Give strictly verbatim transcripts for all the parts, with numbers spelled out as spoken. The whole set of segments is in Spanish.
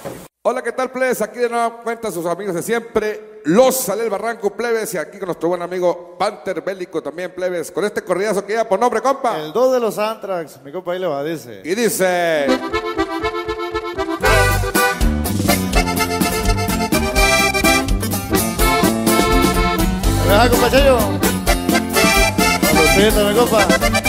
Hola, ¿qué tal, plebes? Aquí de nueva cuenta sus amigos de siempre, Los Sale el Barranco, plebes, y aquí con nuestro buen amigo Panther Bélico también, plebes, con este corridazo que lleva por nombre, compa. El dos de los Anthrax, mi compa ahí le va, dice. Y dice... ¿Me deja, compa Chayo? Saludcita, mi compa.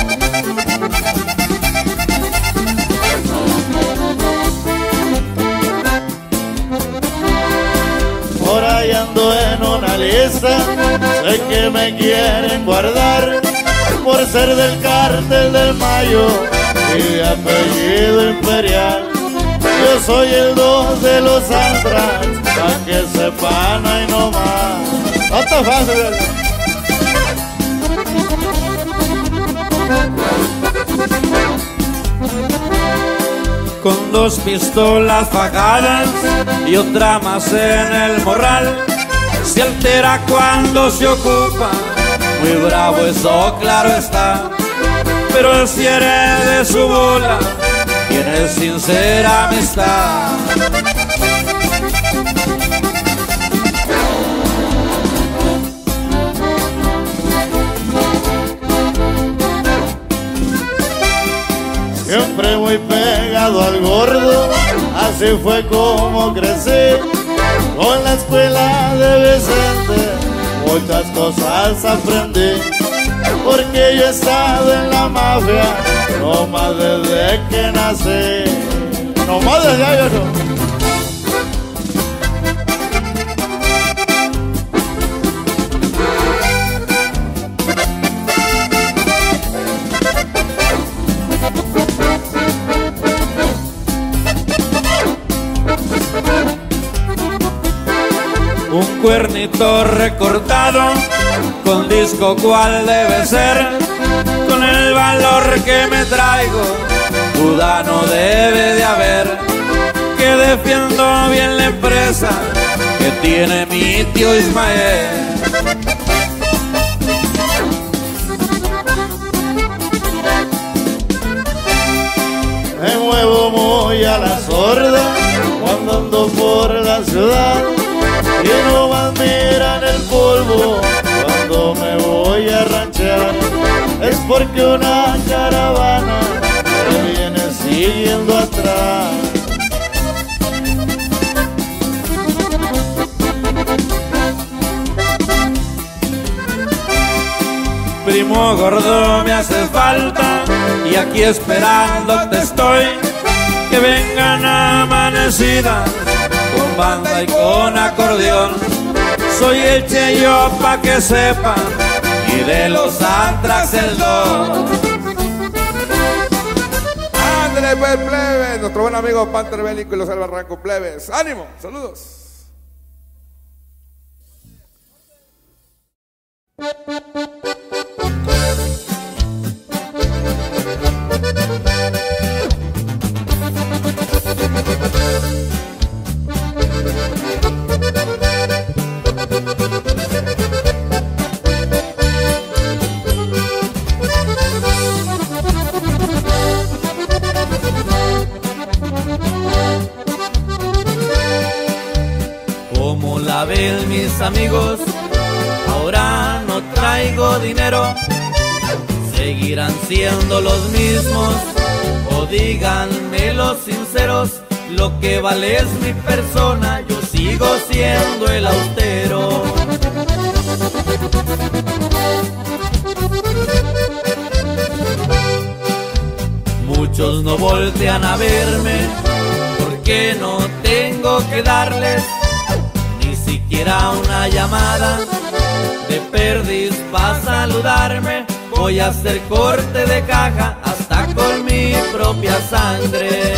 Por ahí ando en una lista, sé que me quieren guardar por ser del cártel del Mayo y de apellido imperial. Yo soy el dos de los Anthrax, pa' que sepan ahí nomás. No está fácil. Con dos pistolas fajadas y otra más en el morral, se altera cuando se ocupa, muy bravo eso claro está, pero el cierre de su bola tiene sincera amistad. Siempre muy pegado al gordo, así fue como crecí. Con la escuela de Vicente muchas cosas aprendí, porque yo he estado en la mafia no más desde que nací. No más desde ayer no. Un cuernito recortado, con disco cual debe ser, con el valor que me traigo, duda no debe de haber, que defiendo bien la empresa que tiene mi tío Ismael. Me muevo muy a la sorda cuando ando por la ciudad, y no más miran el polvo cuando me voy a ranchear. Es porque una caravana me viene siguiendo atrás. Primo gordo me hace falta y aquí esperando te estoy, que vengan amanecidas con banda y con acordeón. Soy el Cheyo pa' que sepan, y de los Anthrax el dos. Ándale, pues, plebes, nuestro buen amigo Panther Bélico y Los Sale el Barranco, plebes. ¡Ánimo! ¡Saludos! Como la ven mis amigos, ahora no traigo dinero, seguirán siendo los mismos, o díganme los sinceros, lo que vale es mi persona, yo sigo siendo el austero. Muchos no voltean a verme, porque no tengo que darles ni siquiera una llamada de perdiz pa' saludarme. Voy a hacer corte de caja hasta con mi propia sangre.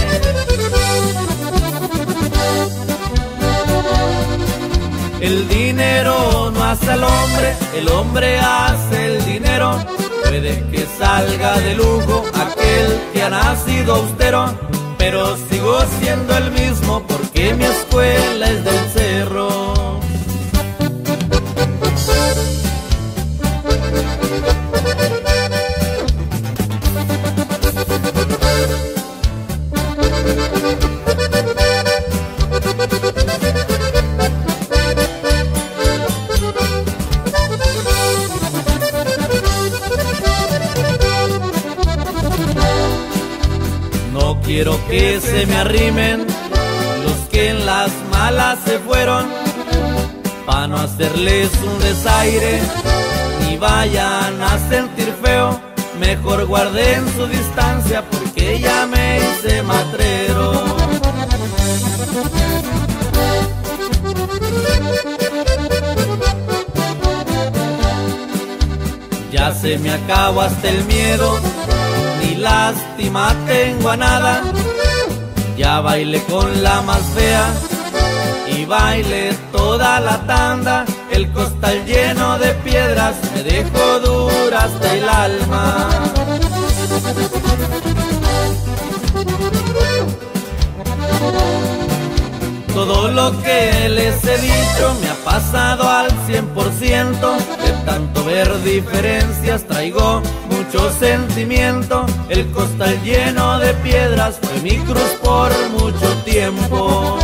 El dinero no hace al hombre, el hombre hace el dinero. Puede que salga de lujo aquel que ha nacido austero, pero sigo siendo el mismo porque mi escuela es del cerro. se me arrimen los que en las malas se fueron, pa' no hacerles un desaire ni vayan a sentir feo. Mejor guarden su distancia porque ya me hice matrero. Ya se me acabó hasta el miedo, ni lástima tengo a nada. Ya bailé con la más fea y bailé toda la tanda. El costal lleno de piedras me dejó dura hasta el alma. Todo lo que les he dicho me ha pasado al cien por ciento. De tanto ver diferencias traigo mucho sentimiento. El costal lleno de piedras fue mi cruz por mucho tiempo.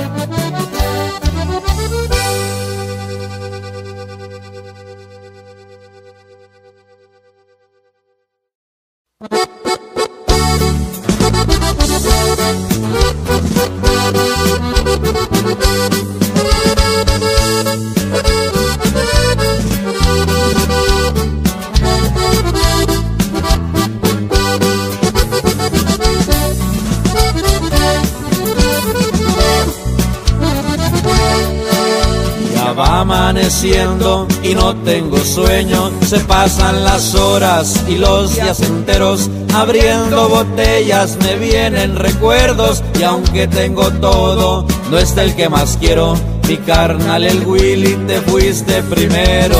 Amaneciendo y no tengo sueño, se pasan las horas y los días enteros. Abriendo botellas me vienen recuerdos y aunque tengo todo, no está el que más quiero. Mi carnal el Willy, te fuiste primero.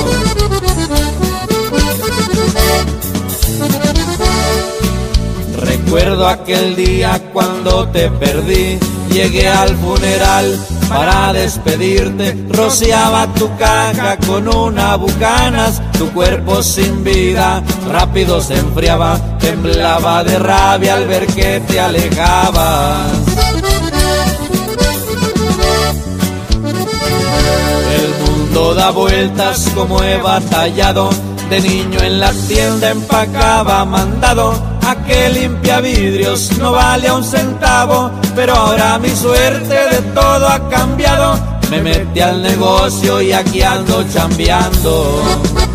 Recuerdo aquel día cuando te perdí. Llegué al funeral para despedirte, rociaba tu caja con una bucanas, tu cuerpo sin vida rápido se enfriaba, temblaba de rabia al ver que te alejabas. El mundo da vueltas como he batallado, de niño en la tienda empacaba mandado. Aquel limpia vidrios no vale a un centavo, pero ahora mi suerte de todo ha cambiado. Me metí al negocio y aquí ando chambeando.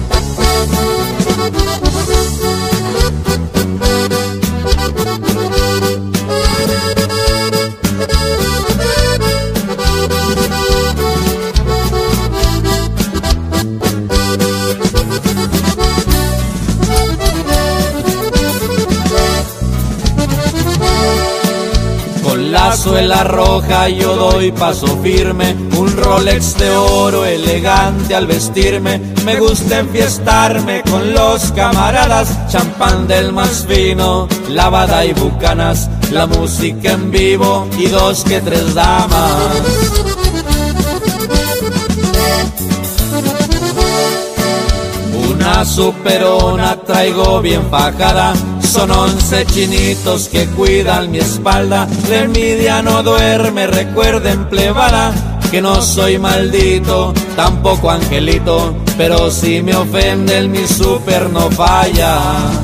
La suela roja yo doy paso firme, un Rolex de oro elegante al vestirme. Me gusta enfiestarme con los camaradas, champán del más fino, lavada y bucanas, la música en vivo y dos que tres damas. Una superona traigo bien fajada, son once chinitos que cuidan mi espalda. La envidia no duerme, recuerden plebada, que no soy maldito, tampoco angelito, pero si me ofenden mi super no falla.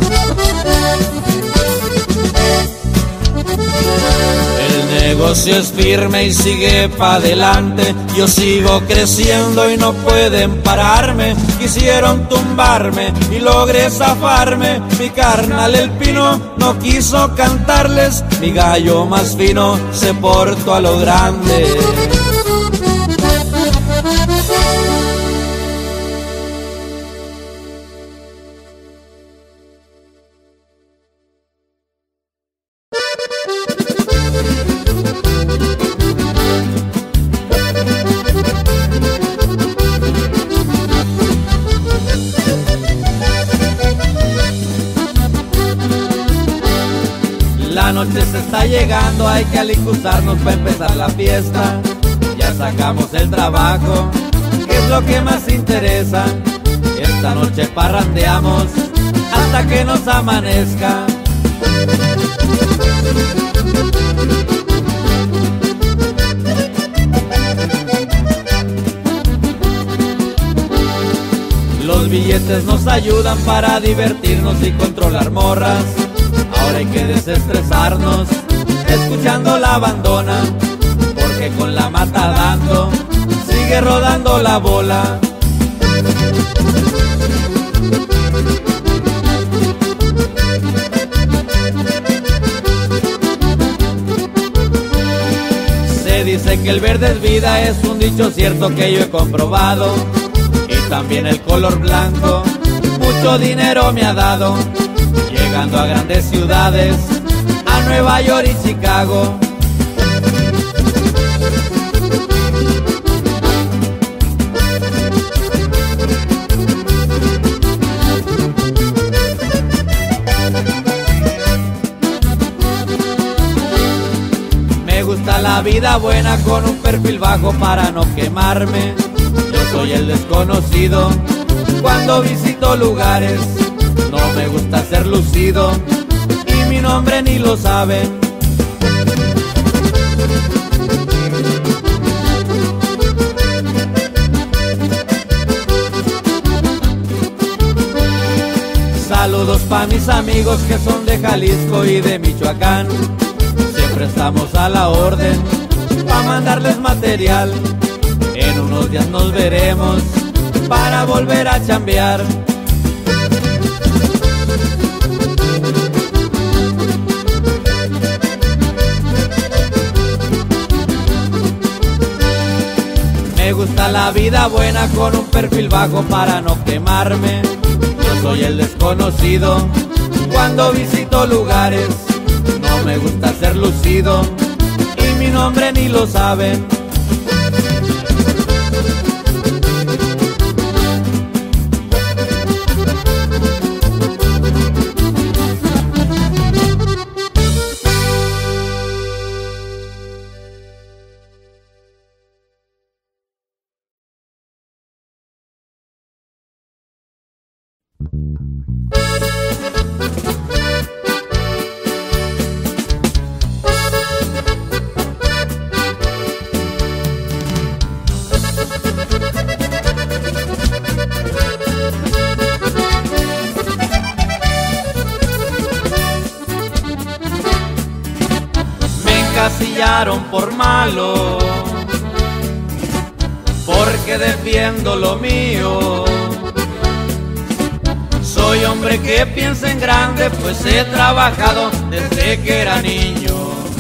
El negocio es firme y sigue pa' adelante, yo sigo creciendo y no pueden pararme. Quisieron tumbarme y logré zafarme, mi carnal el Pino no quiso cantarles, mi gallo más fino se portó a lo grande. La noche se está llegando, hay que alicuzarnos para empezar la fiesta. Ya sacamos el trabajo, que es lo que más interesa. Esta noche parrandeamos hasta que nos amanezca. Los billetes nos ayudan para divertirnos y controlar morras. Ahora hay que desestresarnos, escuchando la abandona, porque con la mata dando sigue rodando la bola. Se dice que el verde es vida, es un dicho cierto que yo he comprobado, y también el color blanco mucho dinero me ha dado, llegando a grandes ciudades, a Nueva York y Chicago. Me gusta la vida buena con un perfil bajo para no quemarme. Yo soy el desconocido cuando visito lugares, no me gusta ser lucido y mi nombre ni lo saben. Saludos pa' mis amigos que son de Jalisco y de Michoacán, siempre estamos a la orden pa' mandarles material. En unos días nos veremos para volver a chambear. Me gusta la vida buena con un perfil bajo para no quemarme. Yo soy el desconocido cuando visito lugares, no me gusta ser lucido y mi nombre ni lo saben. Encasillaron por malo, porque defiendo lo mío. Soy hombre que piensa en grande, pues he trabajado desde que era niño.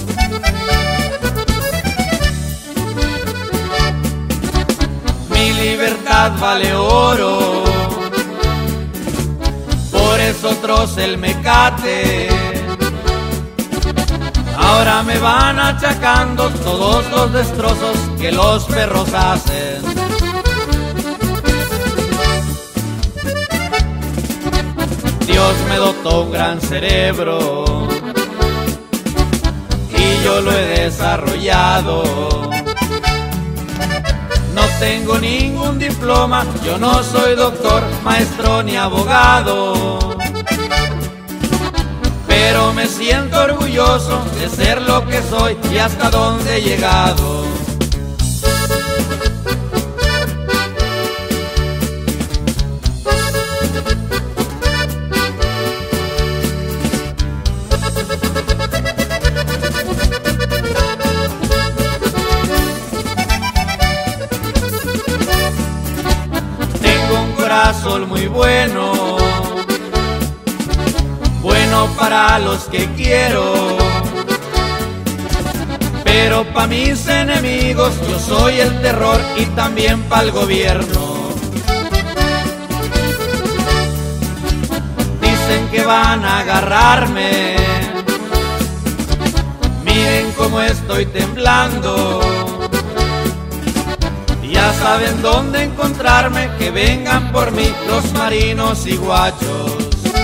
Mi libertad vale oro, por eso troce el mecate. Ahora me van achacando todos los destrozos que los perros hacen. Dios me dotó un gran cerebro y yo lo he desarrollado. No tengo ningún diploma, yo no soy doctor, maestro ni abogado, pero me siento orgulloso de ser lo que soy y hasta dónde he llegado. Tengo un corazón muy bueno, bueno para los que quiero, pero pa' mis enemigos yo soy el terror y también pa' el gobierno. Dicen que van a agarrarme, miren cómo estoy temblando. Ya saben dónde encontrarme, que vengan por mí los marinos y guachos.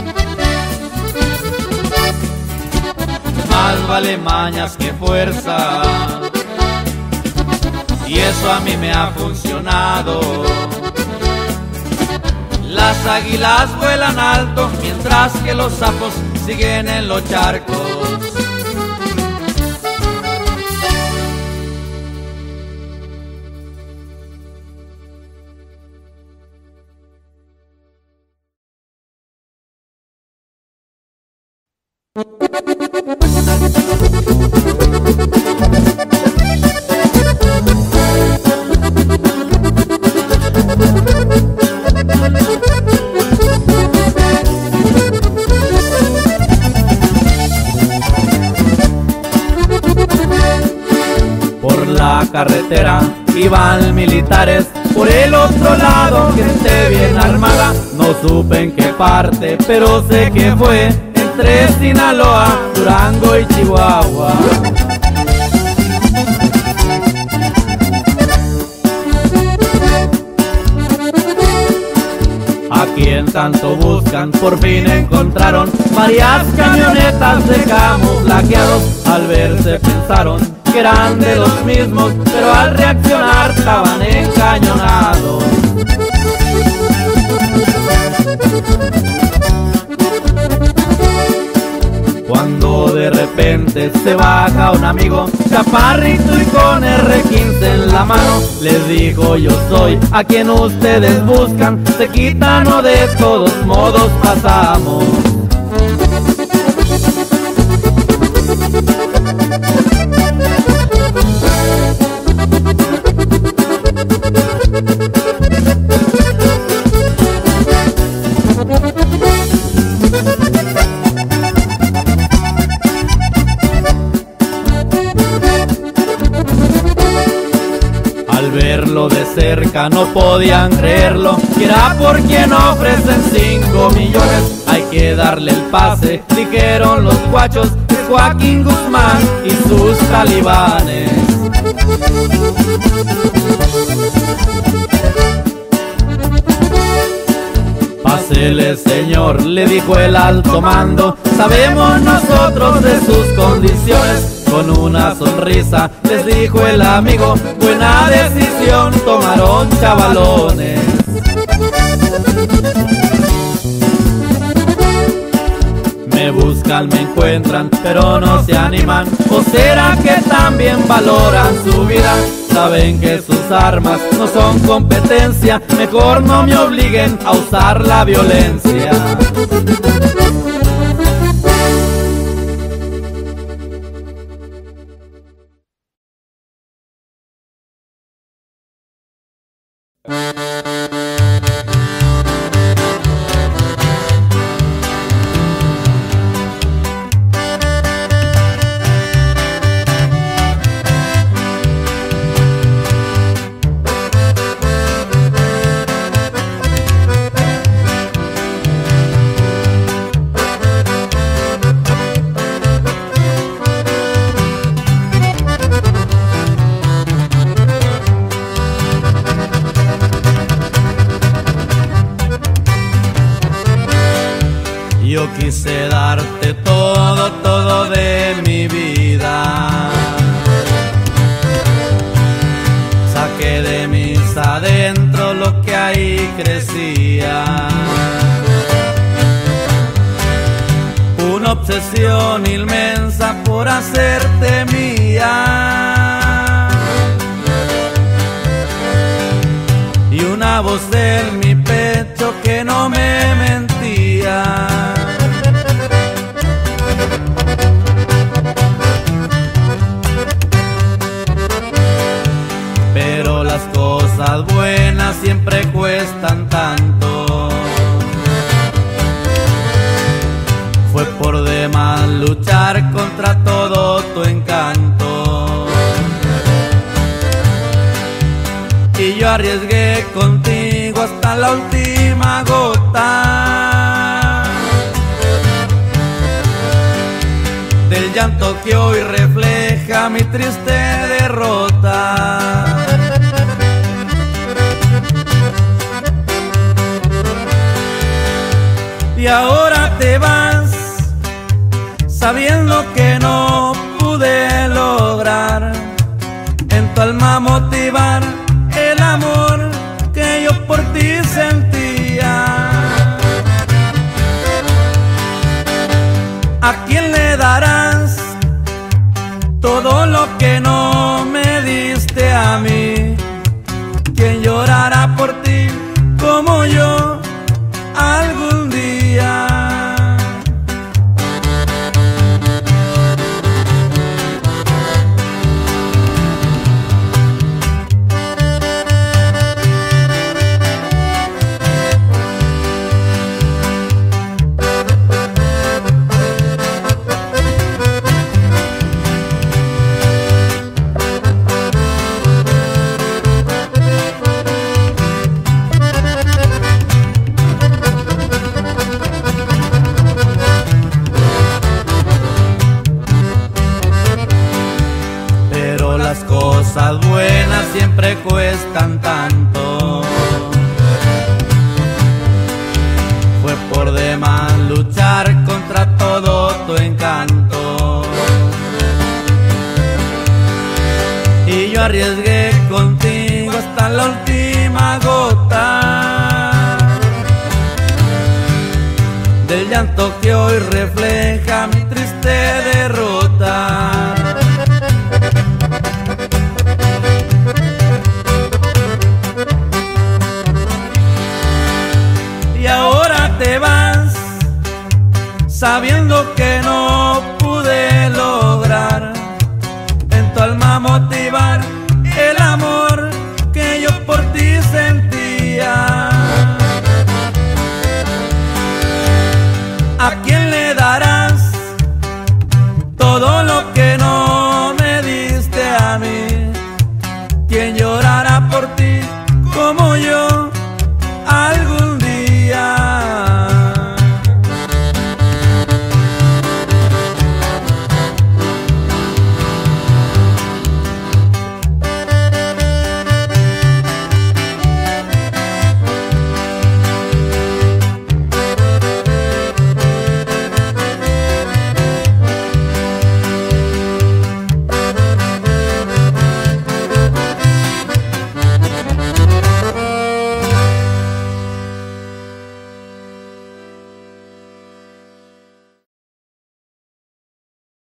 Más vale mañas que fuerza, y eso a mí me ha funcionado. Las águilas vuelan alto, mientras que los sapos siguen en los charcos. Thank you. la carretera iban militares, por el otro lado gente bien armada. No supe en qué parte, pero sé que fue entre Sinaloa, Durango y Chihuahua. A quien tanto buscan, por fin encontraron varias camionetas de camuflajeados. Al verse pensaron que eran de los mismos, pero al reaccionar estaban encañonados. Cuando de repente se baja un amigo chaparrito y con erre quince en la mano, les dijo: yo soy a quien ustedes buscan, se quitan o de todos modos pasamos. Al verlo de cerca no podían creerlo, que era por quien ofrecen cinco millones. Hay que darle el pase, dijeron los guachos, de Joaquín Guzmán y sus talibanes. Pásele, señor, le dijo el alto mando, sabemos nosotros de sus condiciones. Con una sonrisa les dijo el amigo, buena decisión tomaron, chavalones. Me buscan, me encuentran, pero no se animan. ¿O será que también valoran su vida? Saben que sus armas no son competencia, mejor no me obliguen a usar la violencia. Yo quise darte todo, todo de mi vida. Saqué de mis adentro lo que ahí crecía. Una obsesión inmensa por hacerte mía. Y una voz en mi pecho que no me mentía. Pero las cosas buenas siempre cuestan tanto. Fue por demás luchar contra todo tu encanto. Y yo arriesgué contigo hasta la última gota del llanto que hoy refleja mi triste derrota. Y ahora te vas, sabiendo que no pude lograr en tu alma motivar el amor que yo por ti sentía. ¿A quién le darás todo lo que no me diste a mí? ¿Quién llorará por ti como yo algún día? buenas siempre cuestan tanto. Fue por demás luchar contra todo tu encanto. Y yo arriesgué contigo hasta la última gota del llanto que hoy refleja mi triste derrota. Y ahora te vas sabiendo que no pude lograr en tu alma motivar el amor que yo por ti sentía. ¿A quién le darás todo lo que no me diste a mí? ¿Quién llora